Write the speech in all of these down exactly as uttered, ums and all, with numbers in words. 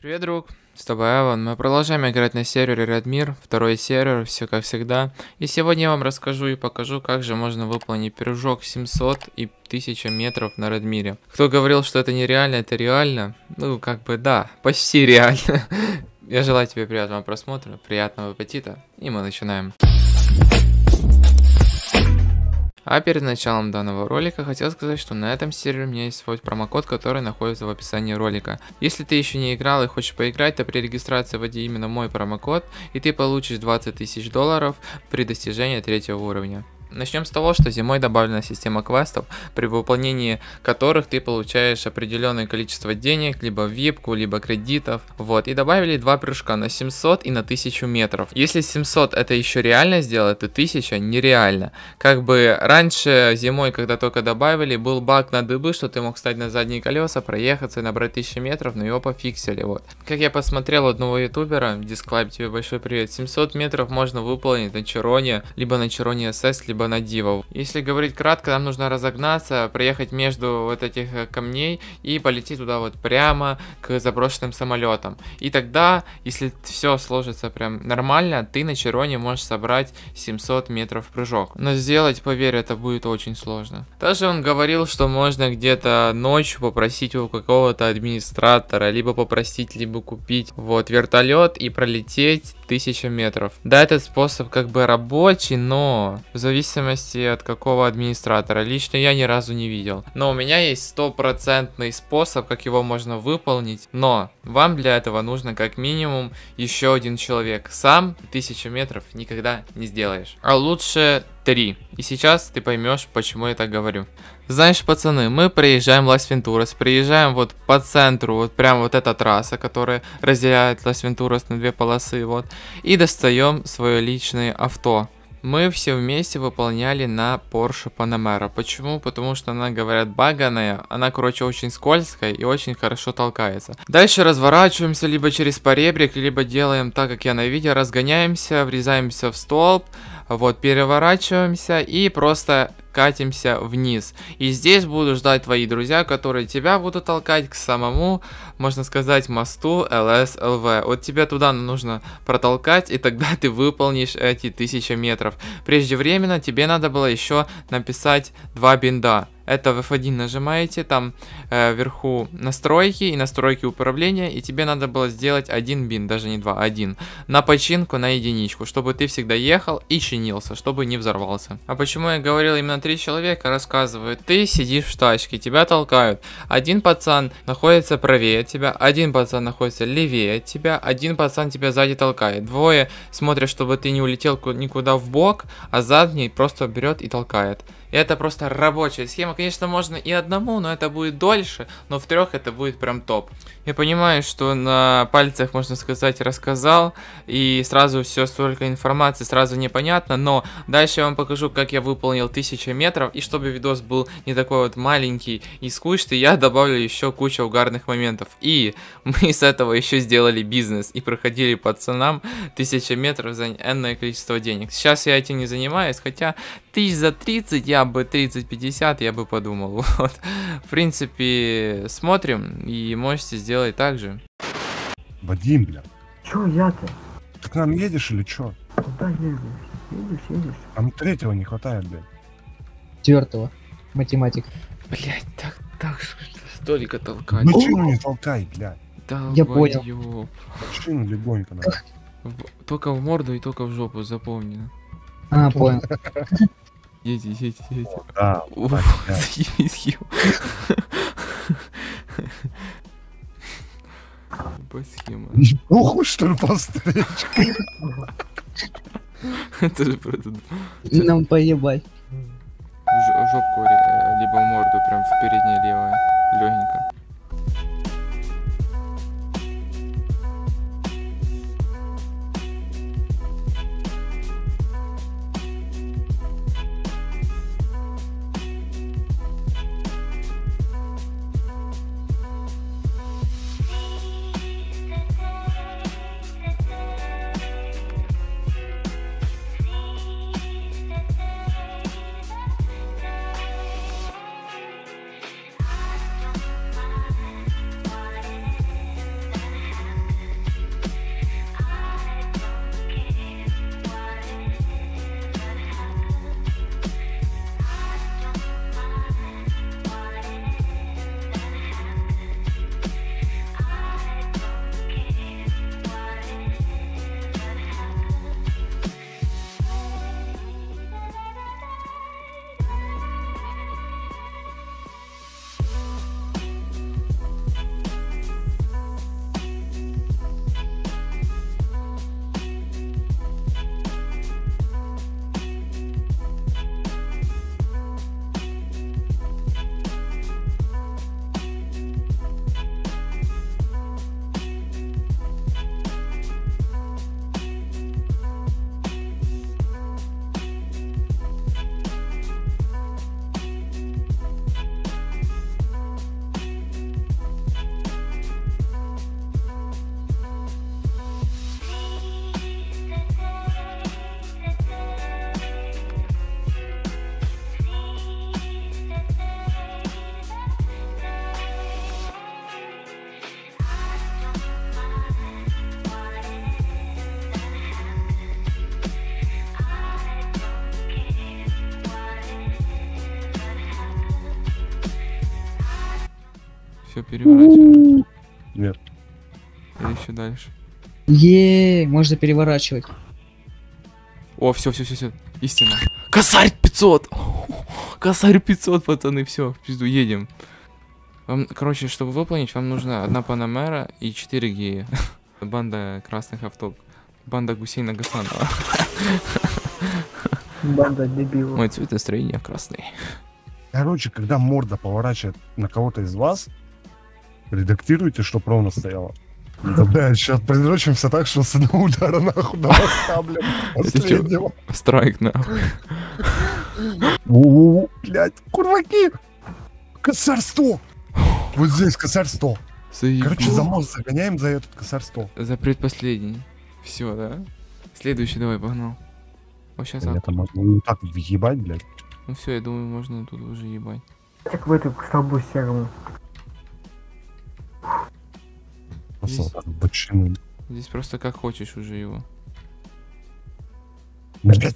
Привет, друг! С тобой Эван. Мы продолжаем играть на сервере Redmir, второй сервер, все как всегда. И сегодня я вам расскажу и покажу, как же можно выполнить прыжок семьсот и тысяча метров на Redmir. Кто говорил, что это нереально, это реально? Ну, как бы да, почти реально. Я желаю тебе приятного просмотра, приятного аппетита, и мы начинаем. А перед началом данного ролика хотел сказать, что на этом сервере у меня есть свой промокод, который находится в описании ролика. Если ты еще не играл и хочешь поиграть, то при регистрации вводи именно мой промокод, и ты получишь двадцать тысяч долларов при достижении третьего уровня. Начнем с того, что зимой добавлена система квестов, при выполнении которых ты получаешь определенное количество денег, либо випку, либо кредитов. Вот, и добавили два прыжка на семьсот и на тысячу метров. Если семьсот это еще реально сделать, то тысяча нереально. Как бы раньше зимой, когда только добавили, был баг на дыбы, что ты мог встать на задние колеса, проехаться и набрать тысячу метров, но его пофиксили. Вот. Как я посмотрел одного ютубера, Disclaimer, тебе большой привет, семьсот метров можно выполнить на Чироне, либо на Чироне эс эс, либо на Диву. Если говорить кратко, нам нужно разогнаться, проехать между вот этих камней и полететь туда вот прямо к заброшенным самолетам. И тогда, если все сложится прям нормально, ты на Чироне можешь собрать семьсот метров прыжок. Но сделать, поверь, это будет очень сложно. Также он говорил, что можно где-то ночью попросить у какого-то администратора, либо попросить, либо купить вот вертолет и пролететь тысячу метров. Да, этот способ как бы рабочий, но в зависимости В зависимости от какого администратора. Лично я ни разу не видел. Но у меня есть стопроцентный способ, как его можно выполнить. Но вам для этого нужно как минимум еще один человек. Сам тысячу метров никогда не сделаешь. А лучше три. И сейчас ты поймешь, почему я так говорю. Знаешь, пацаны, мы проезжаем Лас-Вентурас, приезжаем вот по центру, вот прям вот эта трасса, которая разделяет Лас-Вентурас на две полосы, вот. И достаем свое личное авто. Мы все вместе выполняли на Porsche Panamera. Почему? Потому что она, говорят, баганая. Она, короче, очень скользкая и очень хорошо толкается. Дальше разворачиваемся либо через поребрик, либо делаем так, как я на видео. Разгоняемся, врезаемся в столб. Вот, переворачиваемся и просто катимся вниз. И здесь будут ждать твои друзья, которые тебя будут толкать к самому, можно сказать, мосту эл эс эл ви. Вот тебе туда нужно протолкать, и тогда ты выполнишь эти тысячи метров. Преждевременно тебе надо было еще написать два бинда. Это в эф один нажимаете, там э, вверху настройки и настройки управления, и тебе надо было сделать один бин, даже не два, один, на починку на единичку, чтобы ты всегда ехал и чинился, чтобы не взорвался. А почему я говорил именно три человека, рассказываю. Ты сидишь в тачке, тебя толкают. Один пацан находится правее от тебя, один пацан находится левее от тебя, один пацан тебя сзади толкает. Двое смотрят, чтобы ты не улетел никуда в бок, а задний просто берет и толкает. И это просто рабочая схема. Конечно, можно и одному, но это будет дольше, но в трех это будет прям топ. Я понимаю, что на пальцах, можно сказать, рассказал, и сразу все столько информации, сразу непонятно, но дальше я вам покажу, как я выполнил тысячу метров, и чтобы видос был не такой вот маленький и скучный, я добавлю еще кучу угарных моментов. И мы с этого еще сделали бизнес, и проходили пацанам тысячу метров за энное количество денег. Сейчас я этим не занимаюсь, хотя тысяч за тридцать, я бы тридцать-пятьдесят, я бы подумал. Вот. В принципе, смотрим, и можете сделать так же. Вадим, бля. Чё я-то? Ты к нам едешь или чё? Куда едешь? Едешь, едешь. Там третьего не хватает, блядь. Четвертого. Математик. Блять, так, так, столько толкать. Машину не толкай, блядь. Я понял. Машину легонько надо. В, только в морду и только в жопу, запомни. А, понял. Едь, едь, едь. Да, О, так, да. заебись, ё. Схема. Похуй, что ли, по встречке? Это же просто Нам поебать. Ж- жопку, ре- либо морду, прям в переднее левое, легенько. Все, переворачиваем. Нет. Или еще дальше. Е, можно переворачивать. О, все, все, все, все. Истина. Косарь пятьсот! Косарь пятьсот, пацаны, все, в пизду, едем. Вам, короче, чтобы выполнить, вам нужна одна Панамера и четыре гея. Банда красных авто. Банда Гусейна Гасанова. Банда дебилов. Мой цвет настроения красный. Короче, когда морда поворачивает на кого-то из вас, редактируйте, чтоб ровно стояло. Да, блядь, сейчас придрочимся так, что с одного удара нахуй на вас, блядь, последнего. Страйк, нахуй. У-у-у, блядь, курваки! Косарь сто! Вот здесь косарь сто. Короче, за мост загоняем за этот косарь сто. За предпоследний. Все, да? Следующий, давай, погнал. Вот сейчас. Я там могу так въебать, блядь. Ну все, я думаю, можно тут уже ебать. Как в эту к столбу серому. Здесь, Бочину. здесь просто как хочешь уже его. Блядь.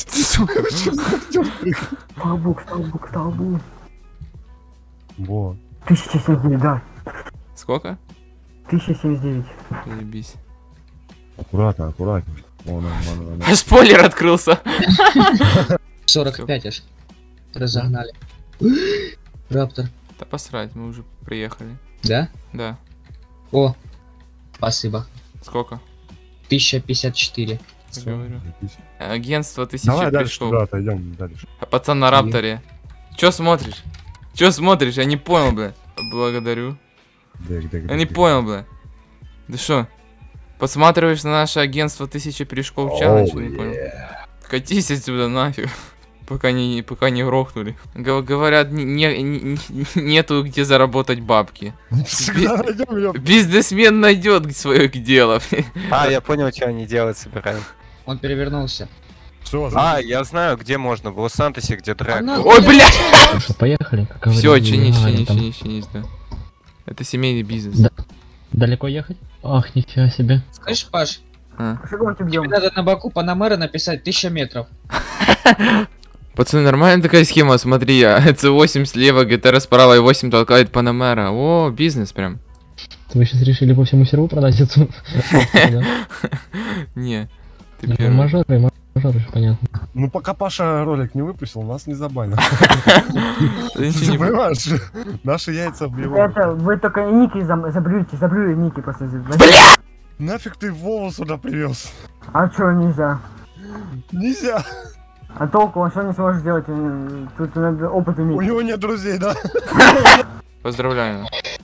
Столбу, к столбу, к столбу. Вот. тысяча семьдесят девять, да. Сколько? тысяча семьдесят девять. Заебись. Аккуратно, аккуратно. Вон он, вон он. А спойлер открылся. сорок пять аж. Разогнали. Раптор. Да посрать, мы уже приехали. Да? Да. О, спасибо. Сколько? тысяча пятьдесят четыре. Я говорю. Агентство тысячи Давай дальше, прыжков. да, отойдем дальше. А пацан на рапторе. Чё смотришь? Чё смотришь? Я не понял, бля. Благодарю. Дек, дек, Я не дек. понял, бля. Да шо? Подсматриваешь на наше агентство тысячи прыжков челлендж? Не понял. Катись отсюда нафиг. Пока не, пока не грохнули. Г- говорят, не, не- не- нету где заработать бабки. Всегда найдем её. Бизнесмен найдет свое дело. А, я понял, что они делать собирают. Он перевернулся. Всё, А, я знаю, где можно. В Лос-Сантосе, где драка. Она- Ой, бля! Ну что, поехали? Как Все, говорили, чинись, ага, чинись, там чинись, чинись, да. Это семейный бизнес. Да. Далеко ехать? Ах, нифига себе. Слышь, Паш, А. Шагом тебе тебе надо на боку Панамера написать тысяча метров. Пацаны, нормальная такая схема, смотри, Ц восемь слева, ГТР справа и восемь толкает Панамера. О, бизнес прям. Вы сейчас решили по всему серву продать эту? Да. Не, ты Ну, первый. Мажоры, мажоры, понятно. Ну пока Паша ролик не выпустил, нас не забанил. Да ничего Ты не будет. понимаешь? Наши яйца в его. Это, вы только ники зам- забрюете, забрюли ники просто. Нафиг ты Вову сюда привез? А чё нельзя? Нельзя. А толку он что не сможет сделать? М, Тут надо опыт У иметь. него нет друзей, да? Поздравляю.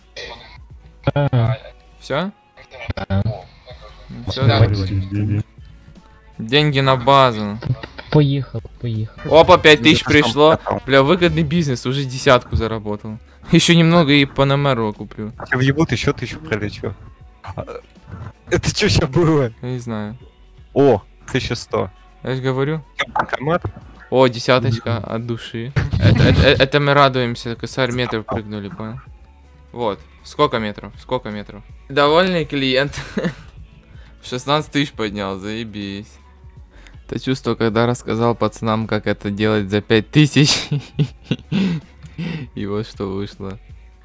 А, Все? Да. Все, Да. давай. Деньги на базу. Поехал, поехал. Опа, пять тысяч пришло. Бля, выгодный бизнес, уже десятку заработал. Еще немного и Панамеру куплю. Тебя въебут, еще тысячу пролечу. Это что сейчас было? Я не знаю. О, тысяча сто. Я же говорю. Банкомат? О, десяточка от души. Это, это- это мы радуемся, косарь метров прыгнули, понял? Вот. Сколько метров? Сколько метров? Довольный клиент. шестнадцать тысяч поднял, заебись. Это чувство, когда рассказал пацанам, как это делать за пять тысяч. И вот что вышло.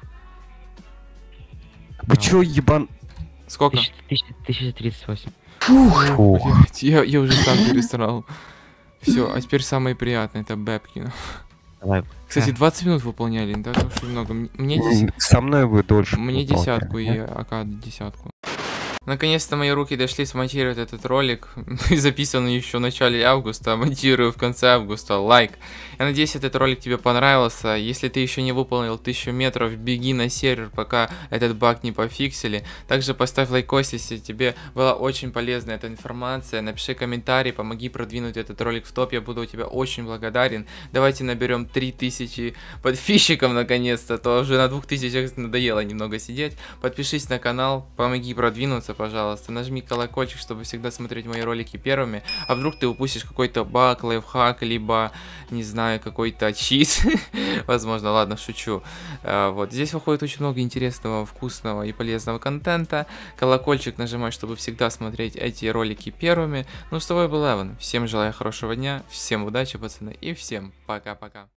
Вы чё, ебан? Сколько? тысяча тридцать восемь. Фух. Блядь, я, я уже сам пересрал. Все, а теперь самое приятное, это бэбки. Давай. Кстати, двадцать минут выполняли, да, так уж немного. М- Мне, дес- Со мной вы дольше. мне выполняли, десятку и нет? АК десятку. Наконец-то мои руки дошли смонтировать этот ролик, записанный еще в начале августа, монтирую в конце августа, лайк. Я надеюсь, этот ролик тебе понравился. Если ты еще не выполнил тысячу метров, беги на сервер, пока этот баг не пофиксили. Также поставь лайкос, если тебе была очень полезна эта информация. Напиши комментарий, помоги продвинуть этот ролик в топ, я буду у тебя очень благодарен. Давайте наберем три тысячи подписчиков наконец-то, то уже на двух тысячах надоело немного сидеть. Подпишись на канал, помоги продвинуться, пожалуйста. Нажми колокольчик, чтобы всегда смотреть мои ролики первыми. А вдруг ты упустишь какой-то баг, лайфхак, либо, не знаю, какой-то чиз. Возможно, ладно, шучу. А, вот, здесь выходит очень много интересного, вкусного и полезного контента. Колокольчик нажимай, чтобы всегда смотреть эти ролики первыми. Ну, с тобой был Эван. Всем желаю хорошего дня, всем удачи, пацаны, и всем пока-пока.